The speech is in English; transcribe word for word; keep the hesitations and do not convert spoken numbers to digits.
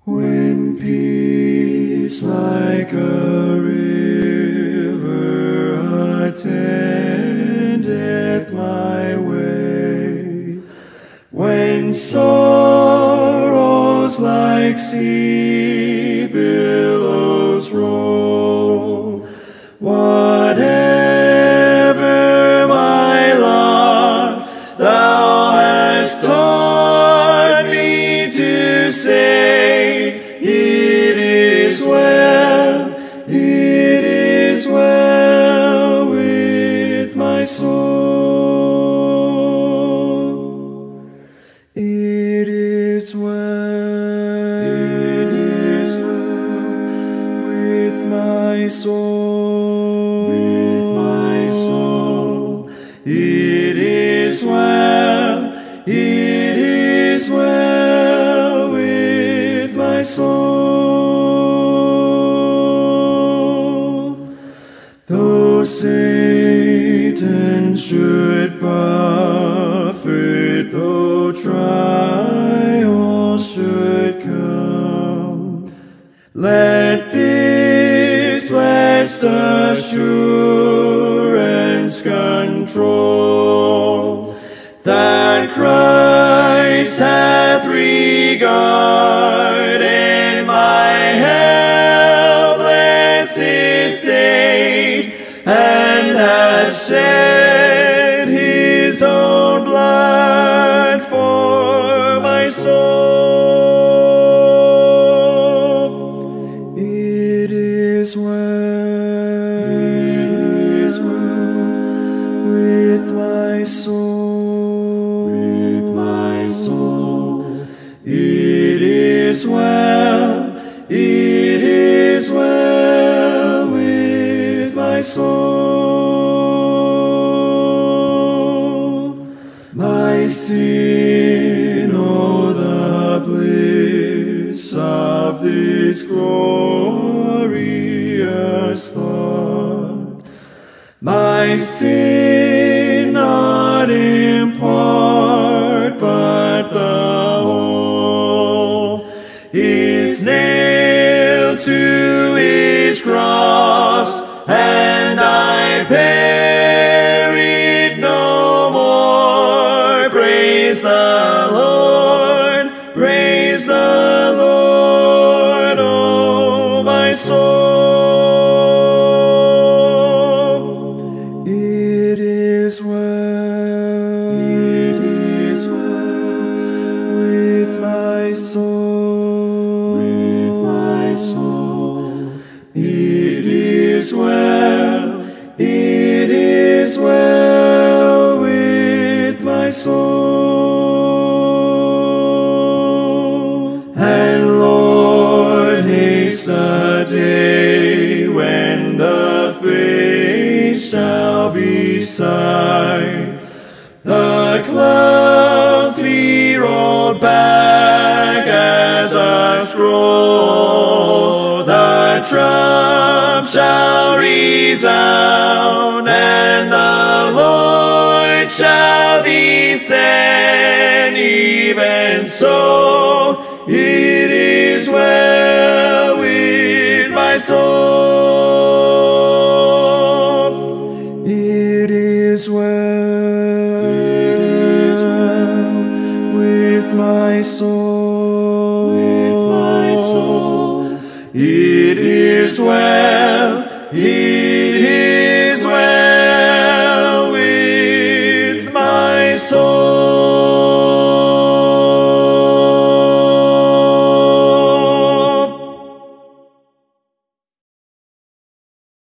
When peace like a river attendeth my way, when sorrows like sea billows roll, whatever my lot, thou hast taught me to say, it is well, it is well with my soul. It is well, it is well with my soul, with my soul. It is well, it is well with my soul. Though Satan should buffet, though trials should come, let this blessed assurance control, that Christ hath regarded my helpless estate, and hath shed his own blood for my soul. It is well, it is well with my soul, with my soul. It is well, it is well with my soul. My sin, oh, the bliss of this glorious thought. My sin, not in part, but the whole, is nailed to his cross, and I bear it no more. Praise the Lord, praise the Lord, oh my soul. It is well, it is well with my soul, with my soul. It is well, it is well with my soul. And Lord, haste the day when the face shall be sight, the clouds be rolled back as a scroll, the trump shall resound, and the Lord shall descend. Even so, it is well with my soul. It is well, it is well with my soul, with my soul. It is well.